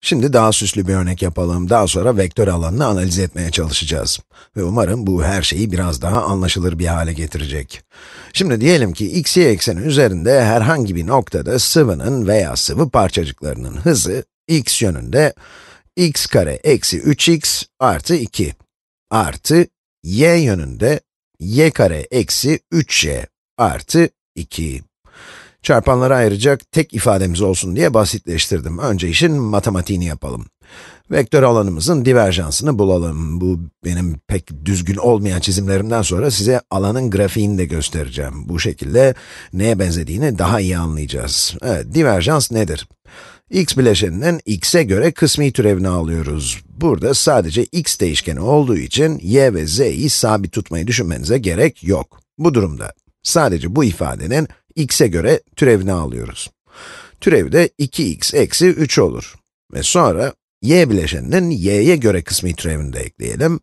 Şimdi daha süslü bir örnek yapalım. Daha sonra vektör alanını analiz etmeye çalışacağız. Ve umarım bu her şeyi biraz daha anlaşılır bir hale getirecek. Şimdi diyelim ki x, y ekseni üzerinde herhangi bir noktada sıvının veya sıvı parçacıklarının hızı x yönünde x kare eksi 3x artı 2 artı y yönünde y kare eksi 3y artı 2. Çarpanları ayıracak tek ifademiz olsun diye basitleştirdim. Önce işin matematiğini yapalım. Vektör alanımızın diverjansını bulalım. Bu benim pek düzgün olmayan çizimlerimden sonra size alanın grafiğini de göstereceğim. Bu şekilde neye benzediğini daha iyi anlayacağız. Evet, diverjans nedir? X bileşeninin x'e göre kısmi türevini alıyoruz. Burada sadece x değişkeni olduğu için y ve z'yi sabit tutmayı düşünmenize gerek yok. Bu durumda sadece bu ifadenin x'e göre türevini alıyoruz. Türevi de 2x eksi 3 olur. Ve sonra y bileşeninin y'ye göre kısmi türevini de ekleyelim.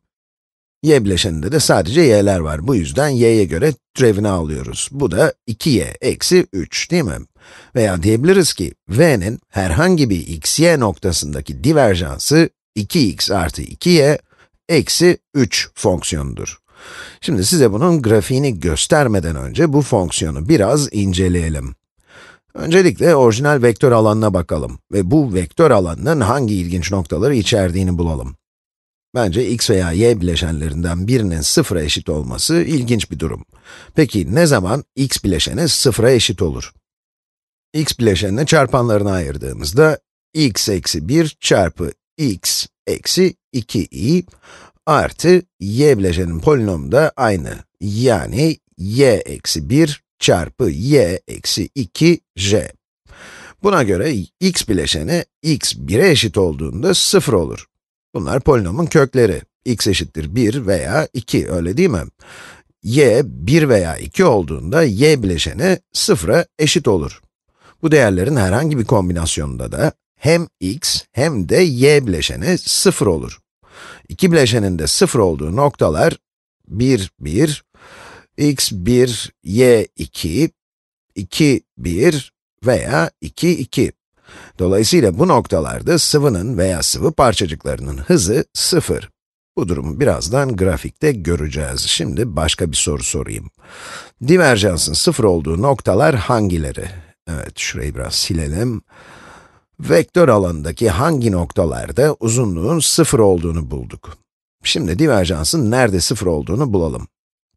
Y bileşeninde de sadece y'ler var. Bu yüzden y'ye göre türevini alıyoruz. Bu da 2y eksi 3 değil mi? Veya diyebiliriz ki, v'nin herhangi bir x, y noktasındaki diverjansı 2x artı 2y eksi 3 fonksiyonudur. Şimdi size bunun grafiğini göstermeden önce bu fonksiyonu biraz inceleyelim. Öncelikle orijinal vektör alanına bakalım ve bu vektör alanının hangi ilginç noktaları içerdiğini bulalım. Bence x veya y bileşenlerinden birinin sıfıra eşit olması ilginç bir durum. Peki ne zaman x bileşeni sıfıra eşit olur? X bileşenini çarpanlarına ayırdığımızda x eksi 1 çarpı x eksi 2i artı y bileşenin polinomu da aynı. Yani y eksi 1 çarpı y eksi 2j. Buna göre x bileşeni x 1'e eşit olduğunda 0 olur. Bunlar polinomun kökleri. X eşittir 1 veya 2, öyle değil mi? Y 1 veya 2 olduğunda y bileşeni 0'a eşit olur. Bu değerlerin herhangi bir kombinasyonunda da hem x hem de y bileşeni 0 olur. İki bileşenin de 0 olduğu noktalar 1, 1, x 1, y 2, 2, 1 veya 2, 2. Dolayısıyla bu noktalarda sıvının veya sıvı parçacıklarının hızı 0. Bu durumu birazdan grafikte göreceğiz. Şimdi başka bir soru sorayım. Diverjansın 0 olduğu noktalar hangileri? Evet, şurayı biraz silelim. Vektör alanındaki hangi noktalarda uzunluğun 0 olduğunu bulduk. Şimdi diverjansın nerede 0 olduğunu bulalım.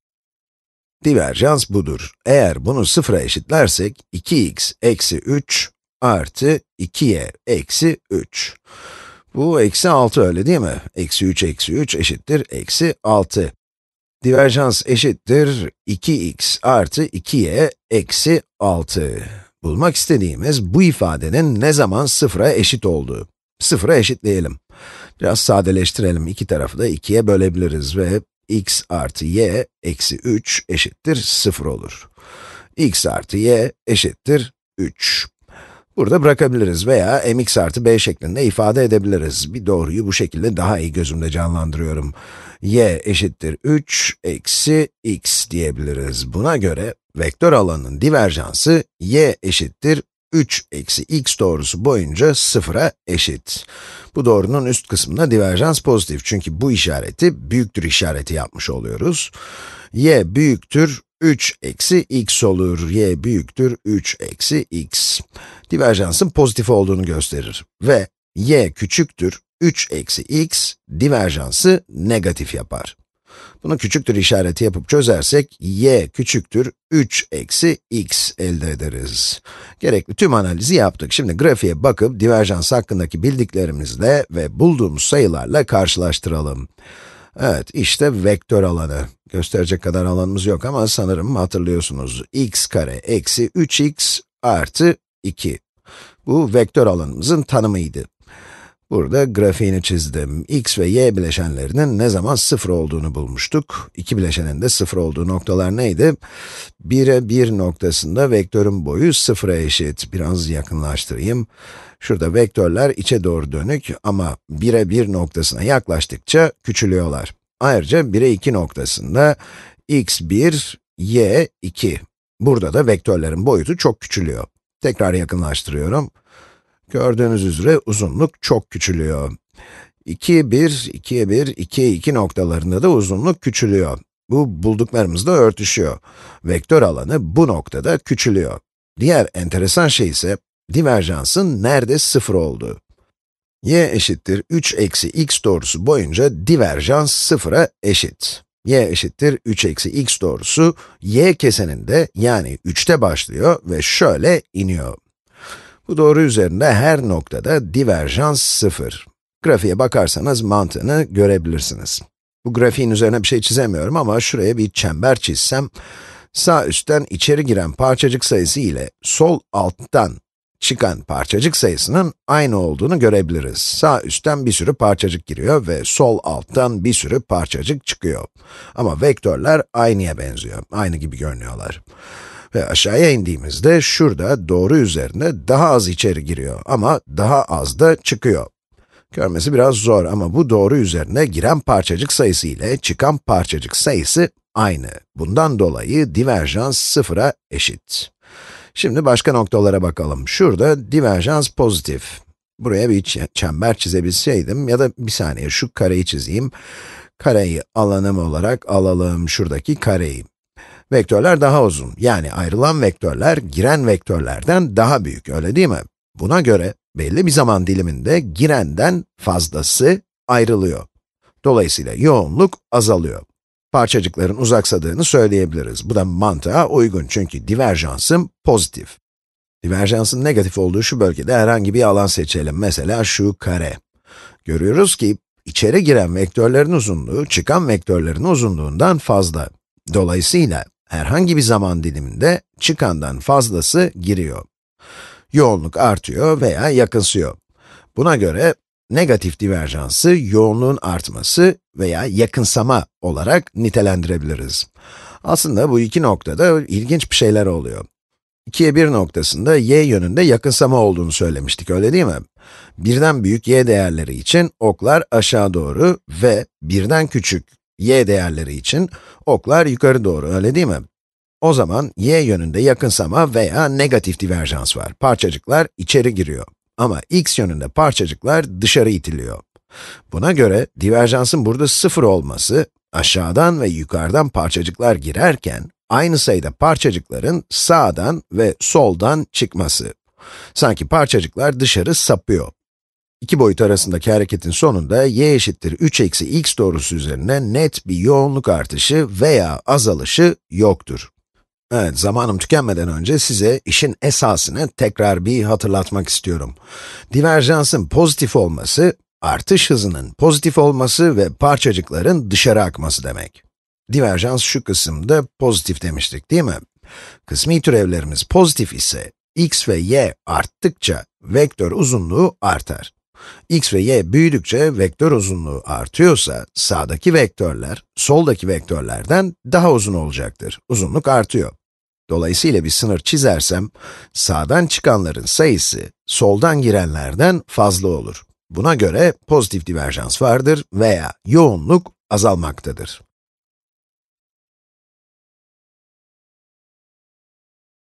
Diverjans budur. Eğer bunu 0'a eşitlersek, 2x eksi 3 artı 2y eksi 3. Bu eksi 6, öyle değil mi? Eksi 3 eksi 3 eşittir eksi 6. Diverjans eşittir 2x artı 2y eksi 6. Bulmak istediğimiz bu ifadenin ne zaman 0'a eşit olduğu. 0'a eşitleyelim. Biraz sadeleştirelim, iki tarafı da 2'ye bölebiliriz ve x artı y eksi 3 eşittir 0 olur. X artı y eşittir 3. Burada bırakabiliriz veya mx artı b şeklinde ifade edebiliriz. Bir doğruyu bu şekilde daha iyi gözümde canlandırıyorum. Y eşittir 3 eksi x diyebiliriz. Buna göre vektör alanının diverjansı y eşittir 3 eksi x doğrusu boyunca 0'a eşit. Bu doğrunun üst kısmında diverjans pozitif çünkü bu işareti büyüktür işareti yapmış oluyoruz. Y büyüktür 3 eksi x olur. Y büyüktür 3 eksi x. Diverjansın pozitif olduğunu gösterir ve y küçüktür 3 eksi x, diverjansı negatif yapar. Bunu küçüktür işareti yapıp çözersek, y küçüktür 3 eksi x elde ederiz. Gerekli tüm analizi yaptık. Şimdi grafiğe bakıp diverjans hakkındaki bildiklerimizle ve bulduğumuz sayılarla karşılaştıralım. Evet, işte vektör alanı. Gösterecek kadar alanımız yok ama sanırım hatırlıyorsunuz. X kare eksi 3x artı 2. Bu vektör alanımızın tanımıydı. Burada grafiğini çizdim. X ve y bileşenlerinin ne zaman 0 olduğunu bulmuştuk. İki bileşenin de 0 olduğu noktalar neydi? 1'e 1 noktasında vektörün boyu 0'a eşit. Biraz yakınlaştırayım. Şurada vektörler içe doğru dönük ama 1'e 1 noktasına yaklaştıkça küçülüyorlar. Ayrıca 1'e 2 noktasında x1, y2. Burada da vektörlerin boyutu çok küçülüyor. Tekrar yakınlaştırıyorum. Gördüğünüz üzere uzunluk çok küçülüyor. 2, 1, 2'ye 1, 2'ye 2 noktalarında da uzunluk küçülüyor. Bu bulduklarımızla örtüşüyor. Vektör alanı bu noktada küçülüyor. Diğer enteresan şey ise diverjansın nerede sıfır olduğu. Y eşittir 3 eksi x doğrusu boyunca diverjans sıfıra eşit. Y eşittir 3 eksi x doğrusu y keseninde yani 3'te başlıyor ve şöyle iniyor. Bu doğru üzerinde her noktada diverjans sıfır. Grafiğe bakarsanız mantığını görebilirsiniz. Bu grafiğin üzerine bir şey çizemiyorum ama şuraya bir çember çizsem, sağ üstten içeri giren parçacık sayısı ile sol alttan çıkan parçacık sayısının aynı olduğunu görebiliriz. Sağ üstten bir sürü parçacık giriyor ve sol alttan bir sürü parçacık çıkıyor. Ama vektörler aynıya benziyor, aynı gibi görünüyorlar. Ve aşağıya indiğimizde şurada doğru üzerinde daha az içeri giriyor ama daha az da çıkıyor. Görmesi biraz zor ama bu doğru üzerine giren parçacık sayısı ile çıkan parçacık sayısı aynı. Bundan dolayı diverjans sıfıra eşit. Şimdi başka noktalara bakalım. Şurada diverjans pozitif. Buraya bir çember çizebilseydim ya da bir saniye şu kareyi çizeyim. Kareyi alanım olarak alalım, şuradaki kareyi. Vektörler daha uzun, yani ayrılan vektörler giren vektörlerden daha büyük, öyle değil mi? Buna göre belli bir zaman diliminde girenden fazlası ayrılıyor. Dolayısıyla yoğunluk azalıyor. Parçacıkların uzaksadığını söyleyebiliriz. Bu da mantığa uygun çünkü diverjansım pozitif. Diverjansın negatif olduğu şu bölgede herhangi bir alan seçelim. Mesela şu kare. Görüyoruz ki içeri giren vektörlerin uzunluğu çıkan vektörlerin uzunluğundan fazla. Dolayısıyla herhangi bir zaman diliminde çıkandan fazlası giriyor. Yoğunluk artıyor veya yakınsıyor. Buna göre negatif diverjansı yoğunluğun artması veya yakınsama olarak nitelendirebiliriz. Aslında bu iki noktada ilginç bir şeyler oluyor. 2'ye 1 noktasında y yönünde yakınsama olduğunu söylemiştik, öyle değil mi? Birden büyük y değerleri için oklar aşağı doğru ve birden küçük y değerleri için oklar yukarı doğru, öyle değil mi? O zaman y yönünde yakınsama veya negatif diverjans var. Parçacıklar içeri giriyor. Ama x yönünde parçacıklar dışarı itiliyor. Buna göre diverjansın burada sıfır olması, aşağıdan ve yukarıdan parçacıklar girerken, aynı sayıda parçacıkların sağdan ve soldan çıkması. Sanki parçacıklar dışarı sapıyor. İki boyut arasındaki hareketin sonunda y eşittir 3 eksi x doğrusu üzerine net bir yoğunluk artışı veya azalışı yoktur. Evet, zamanım tükenmeden önce size işin esasını tekrar bir hatırlatmak istiyorum. Diverjansın pozitif olması, artış hızının pozitif olması ve parçacıkların dışarı akması demek. Diverjans şu kısımda pozitif demiştik, değil mi? Kısmi türevlerimiz pozitif ise, x ve y arttıkça vektör uzunluğu artar. X ve y büyüdükçe vektör uzunluğu artıyorsa, sağdaki vektörler, soldaki vektörlerden daha uzun olacaktır. Uzunluk artıyor. Dolayısıyla bir sınır çizersem, sağdan çıkanların sayısı, soldan girenlerden fazla olur. Buna göre pozitif diverjans vardır veya yoğunluk azalmaktadır.